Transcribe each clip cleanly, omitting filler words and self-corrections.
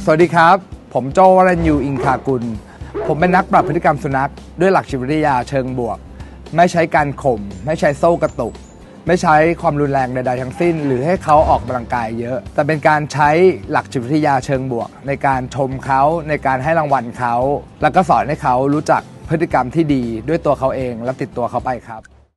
สวัสดีครับผมโจวรัญยูอิงคากุลผมเป็นนักปรับพฤติกรรมสุนัขด้วยหลักจิตวิทยาเชิงบวกไม่ใช้การข่มไม่ใช้โซ่กระตุกไม่ใช้ความรุนแรงใดๆทั้งสิ้นหรือให้เขาออกกำลังกายเยอะแต่เป็นการใช้หลักจิตวิทยาเชิงบวกในการชมเขาในการให้รางวัลเขาแล้วก็สอนให้เขารู้จักพฤติกรรมที่ดีด้วยตัวเขาเองและติดตัวเขาไปครับ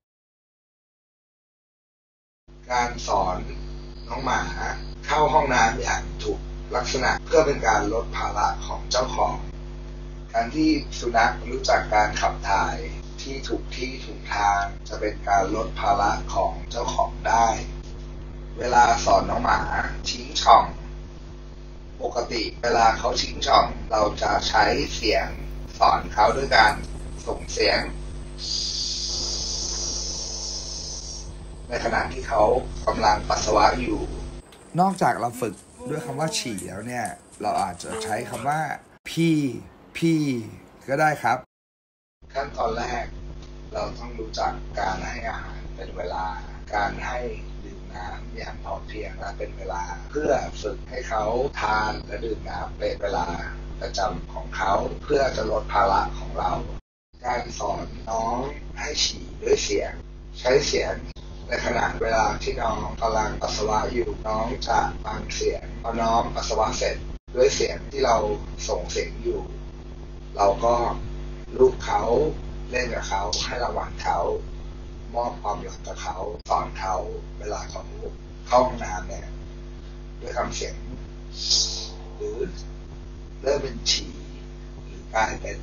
การสอนน้องหมาเข้าห้องน้ำอย่างถูกลักษณะเพื่อเป็นการลดภาระของเจ้าของการที่สุนัขรู้จักการขับถ่ายที่ถูกที่ถูกทางจะเป็นการลดภาระของเจ้าของได้เวลาสอนน้องหมาชิงช่องปกติเวลาเขาชิงช่องเราจะใช้เสียงสอนเขาด้วยการส่งเสียงในขณะที่เขากำลังปัสสาวะอยู่นอกจากเราฝึกด้วยคำว่าฉี่แล้วเนี่ยเราอาจจะใช้คำว่าพี่ก็ได้ครับขั้นตอนแรกเราต้องรู้จักการให้อาหารเป็นเวลาการให้ดื่มน้ำอย่างพอเพียงและเป็นเวลาเพื่อฝึกให้เขาทานและดื่มน้ำเป็นเวลาประจำของเขาเพื่อจะลดภาระของเราการสอนน้องให้ฉี่ด้วยเสียงใช้เสียงในขณะเวลาที่น้องกำลังปัสสาวะอยู่น้องจะฟังเสียงพอน้องปัสสาวะเสร็จด้วยเสียงที่เราส่งเสียงอยู่เราก็ลูบเขาเล่นกับเขาให้รางวัลเขามอบความรักกับเขาสอนเขาเวลาเขาเข้าห้องน้ำเนี่ยด้วยคำเสียงหรือเริ่มเป็นฉี่หรือกลายเป็น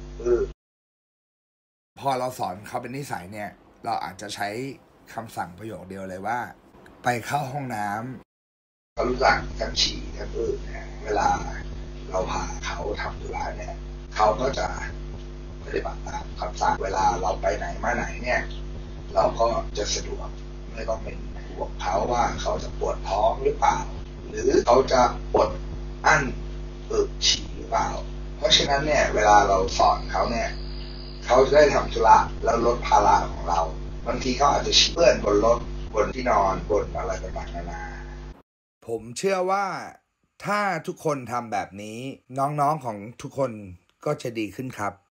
พอเราสอนเขาเป็นนิสัยเนี่ยเราอาจจะใช้คำสั่งประโยคเดียวเลยว่าไปเข้าห้องน้ำเขารู้จักทั้งฉี่ทั้งเนี่ยเวลาเราพาเขาทำธุระเนี่ยเขาก็จะปฏิบัติตามคำสั่งเวลาเราไปไหนมาไหนเนี่ยเราก็จะสะดวกไม่ต้องเป็นห่วงเขาว่าเขาจะปวดท้องหรือเปล่าหรือเขาจะอดอั้นฉี่หรือเปล่าเพราะฉะนั้นเนี่ยเวลาเราสอนเขาเนี่ยเขาจะได้ทำธุระแล้วลดภาระของเราบางทีเขาอาจจะเปื้อนบนรถบนที่นอนบนอะไรต่างๆนานาผมเชื่อว่าถ้าทุกคนทำแบบนี้น้องๆของทุกคนก็จะดีขึ้นครับ